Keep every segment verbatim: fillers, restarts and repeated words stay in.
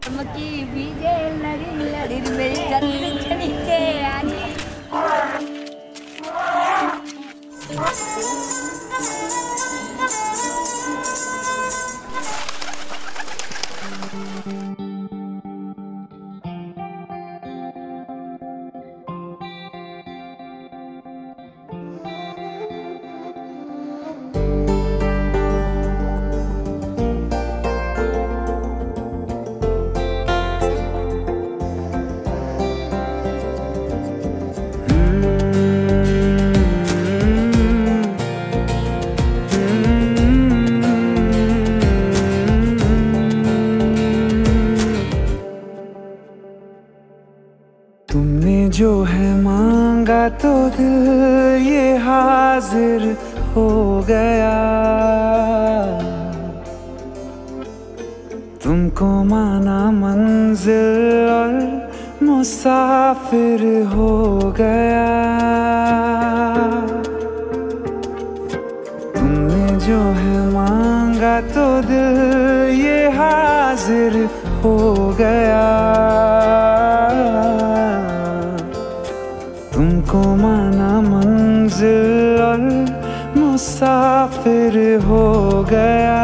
चमकी भीगे लड़ी लड़ी मेरी जल्दी से नीचे आनी। तुमने जो है मांगा तो दिल ये हाजिर हो गया। तुमको माना मंजिल और मुसाफिर हो गया। तुमने जो है मांगा तो दिल ये हाजिर हो गया। तुमको माना मंजिल और मुसाफिर हो गया।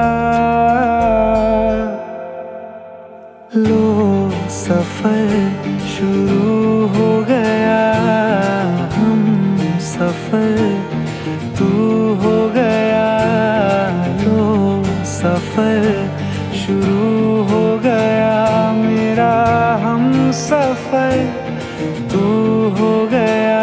लो सफर शुरू हो गया। हम सफर तू हो गया। लो सफर शुरू हो गया। मेरा हम सफर तू हो गया।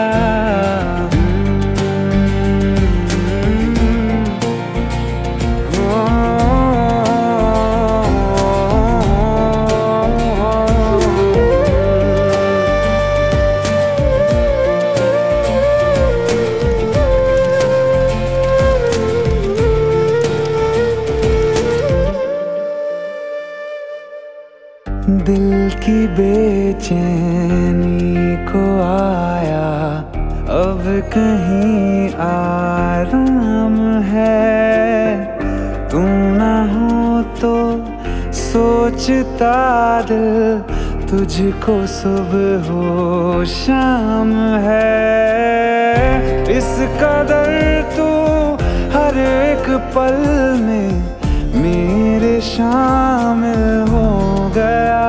दिल की बेचैनी को आया अब कहीं आराम है। तू ना हो तो सोचता दिल तुझको सुबह हो शाम है। इस कदर तू हर एक पल में मेरे शामिल हो गया।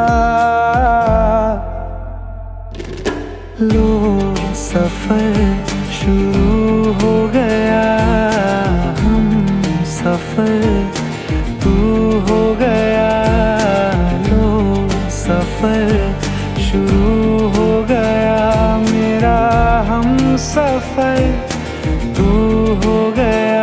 लो सफर शुरू हो गया। हम सफर तू हो गया। लो सफर शुरू हो गया। मेरा हम सफर तू हो गया।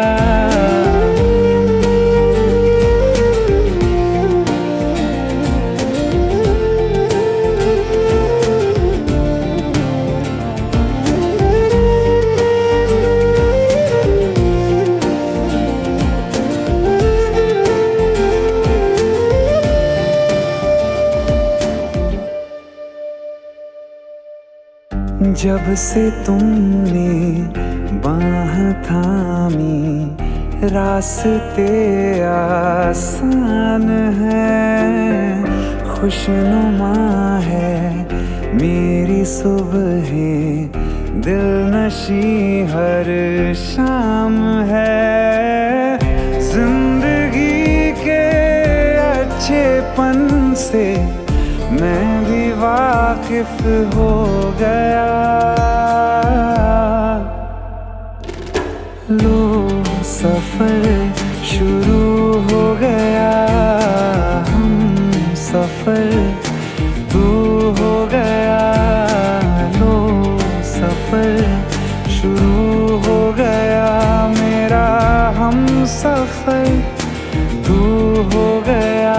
जब से तुमने बाह थामी रास्ते आसान है। खुशनुमा है मेरी सुबह दिल नशी हर शाम है। जिंदगी के अच्छेपन से मैं भी वाकिफ हो गया। लो सफर शुरू हो गया। हम सफर तू हो गया। लो सफर शुरू हो गया। मेरा हम सफर तू हो गया।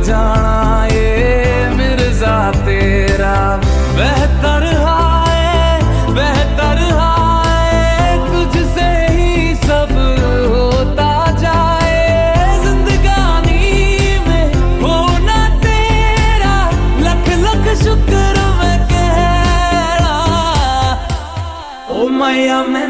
जाना ये मिर्जा तेरा बेहतर हाय बेहतर हाय तुझसे ही सब होता जाए जिंदगानी में होना तेरा लख लख शुक्र मैं कह रहा ओ मैया मैं